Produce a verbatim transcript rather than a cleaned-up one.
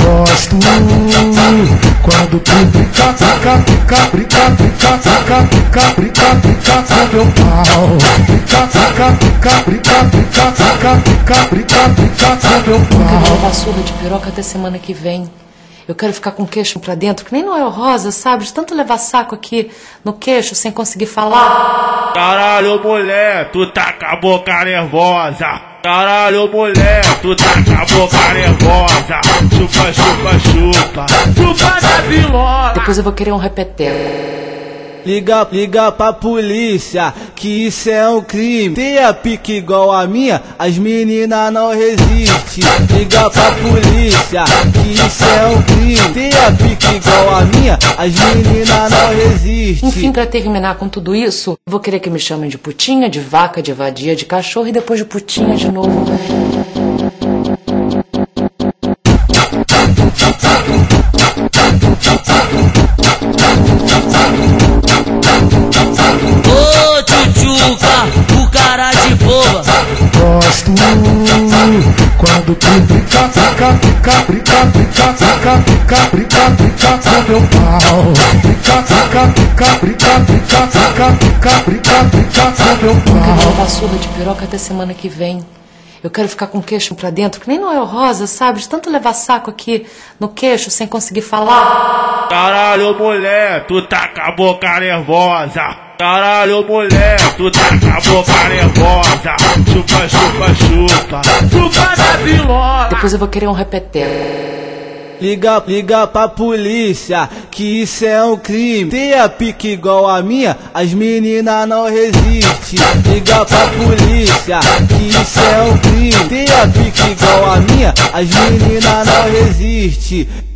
Gosto quando tu brinca, brinca, brinca, brinca, brinca, brinca, brinca, brinca, brinca com meu pau. Brinca, brinca, brinca, brinca, brinca, brinca, brinca, brinca, brinca com meu pau. Eu quero levar surra de piroca até semana que vem. Eu quero ficar com o queixo pra dentro, que nem Noel Rosa, sabe? De tanto levar saco aqui no queixo sem conseguir falar. Caralho, mulher, tu tá com a boca nervosa. Caralho, mulher, tu tá com a boca nervosa. Chupa, chupa, chupa, chupa da piroca. Depois eu vou querer um repeteco. Liga, liga pra polícia, que isso é um crime. Tem a pique igual a minha, as meninas não resistem. Liga pra polícia, que isso é um crime. Tem a pique igual a minha, as meninas não resistem. Enfim, pra terminar com tudo isso, vou querer que me chamem de putinha, de vaca, de vadia, de cachorro e depois de putinha de novo. Ô tchutchuca, o cara de boba. Gosto quando tu brinca, brinca, brinca, brinca, brinca, brinca, brinca, brinca, brinca com meu pau. Brinca, brinca, brinca, brinca, brinca, brinca, brinca, brinca, brinca com meu Eu quero pau. levar surra de piroca até semana que vem. Eu quero ficar com o queixo pra dentro, que nem Noel Rosa, sabe? De tanto levar saco aqui no queixo sem conseguir falar. Caralho, mulher, tu tá com a boca nervosa. Caralho, mulher, tu tá com a boca nervosa. Chupa, chupa, chupa, chupa da piroca. Depois eu vou querer um repeteco. Liga, liga pra polícia, que isso é um crime. Tem a pique igual a minha, as meninas não resistem. Liga pra polícia, que isso é um crime. Tem a pique igual a minha, as meninas não resistem.